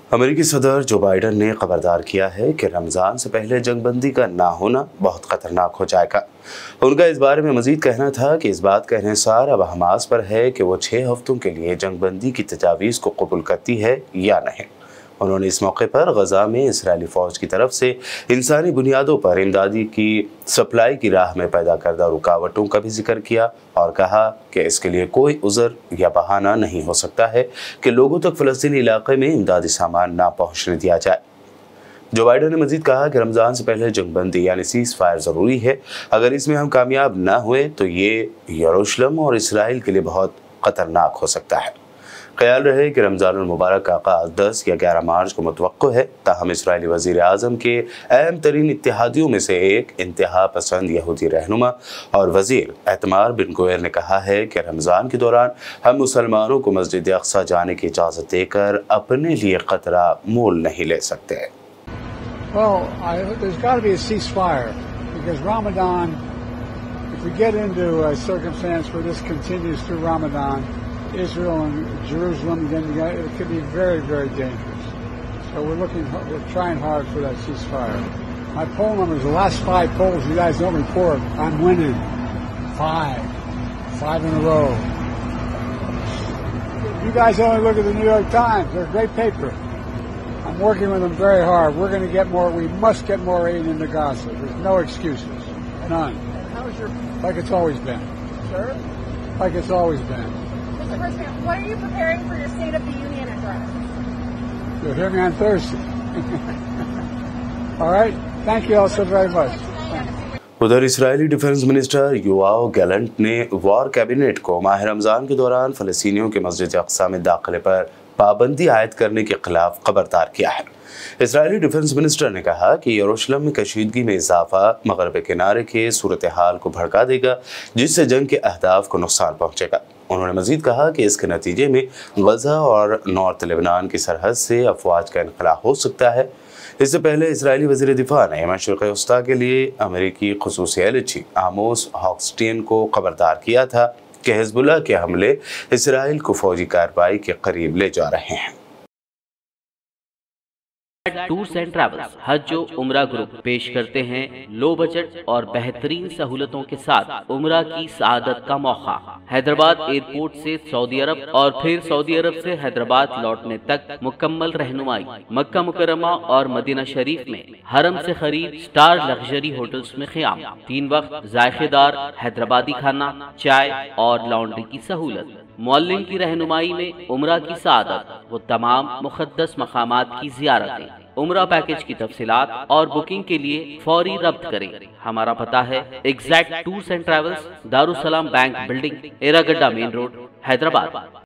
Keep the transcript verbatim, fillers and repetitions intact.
امریکی صدر Joe Biden نے خبردار کیا ہے کہ رمضان سے پہلے جنگ بندی کا نہ ہونا بہت خطرناک ہو جائے گا۔ ان کا اس بارے میں مزید کہنا تھا کہ اس بات کا انحصار اب حماس پر ہے کہ وہ چھ ہفتوں کے لیے جنگ بندی کی تجاویز کو قبول کرتی ہے یا نہیں۔ انہوں نے اس موقع پر غزہ میں اسرائیلی فوج کی طرف سے انسانی بنیادوں پر امدادی کی سپلائی کی راہ میں پیدا کردہ رکاوٹوں کا بھی ذکر کیا اور کہا کہ اس کے لیے کوئی عذر یا بہانہ نہیں ہو سکتا ہے کہ لوگوں تک فلسطینی علاقے میں امدادی سامان نہ پہنچنے دیا جائے۔ جو بائیڈن نے مزید کہا کہ رمضان سے پہلے جنگ بندی یعنی سیز فائر ضروری ہے۔ اگر اس میں ہم کامیاب نہ ہوئے تو یہ یروشلم اور اسرائیل کے لیے بہت خطرناک ہو سکتا ہے۔ خیال رہے کہ رمضان المبارک کا آغاز دس یا گیارہ مارچ کو متوقع ہے، تاہم اسرائیلی وزیر اعظم کے اہم ترین اتحادیوں میں سے ایک انتہا پسند یہودی رہنما اور وزیر ایتمار بن گویر نے کہا ہے کہ رمضان کے دوران ہم مسلمانوں کو مسجد اقصی جانے کی اجازت دے کر اپنے لیے خطرہ مول نہیں لے سکتے۔ Well, I, there's got to be a ceasefire because Ramadan, if we get into a circumstance where this continues through Ramadan, Israel and Jerusalem, then it could be very, very dangerous. So we're looking, we're trying hard for that ceasefire. My poll numbers, the last five polls you guys don't report, I'm winning. Five. Five in a row. You guys only look at the New York Times. They're a great paper. I'm working with them very hard. We're going to get more, we must get more aid into Gaza. There's no excuses. None. How is your... Like it's always been. Sir? Like it's always been. Mister President, what are you preparing for your State of the Union address? You'll hear me on Thursday. All right? Thank you all so very much. ادھر اسرائیلی defence minister یوآو گیلنٹ نے وار cabinet کو ماہ رمضان کے دوران فلسطینیوں کے مسجد اقصی میں داخلے پر پابندی عائد کرنے کے خلاف خبردار کیا ہے۔ اسرائیلی ڈیفنس منسٹر نے کہا کہ یروشلم میں کشیدگی میں اضافہ مغرب کنارے کے صورتحال کو بھڑکا دے گا، جس سے جنگ کے اہداف کو نقصان پہنچے گا۔ انہوں نے مزید کہا کہ اس کے نتیجے میں غزہ اور نارتھ لبنان کی سرحد سے افواج کا انخلا ہو سکتا ہے۔ اس سے پہلے اسرائیلی وزیر دفاع نے مشرق وسطیٰ کے لیے امریکی خصوصی ایلچی آموس ہاکسٹین کو خبردار کیا تھا کہ حزب اللہ کے حملے اسرائیل کو فوجی کارروائی کے قریب لے جا رہے ہیں۔ ٹورز اینڈ ٹریولز حج و عمرہ گروپ پیش کرتے ہیں لو بجٹ اور بہترین سہولتوں کے ساتھ عمرہ کی سعادت کا موقع۔ حیدرآباد ایئرپورٹ سے سعودی عرب اور پھر سعودی عرب سے حیدرآباد لوٹنے تک مکمل رہنمائی، مکہ مکرمہ اور مدینہ شریف میں حرم سے قریب سٹار لگژری ہوٹلز میں قیام، تین وقت ذائقے دار حیدرآبادی کھانا، چائے اور لانڈری کی سہولت، معلم کی رہنمائی میں عمرہ کی سعادت، وہ تمام مقدس مقامات کی زیارتیں۔ عمرہ پیکج کی تفصیلات اور بکنگ کے لیے فوری ربط کریں۔ ہمارا پتہ ہے exact tours and travels, Darussalam bank building, Erragadda main road, Hyderabad.